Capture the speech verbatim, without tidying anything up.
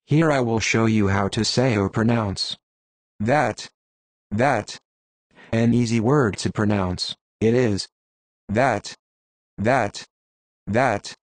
Here I will show you how to say or pronounce that, that. An easy word to pronounce. It is that, that, that.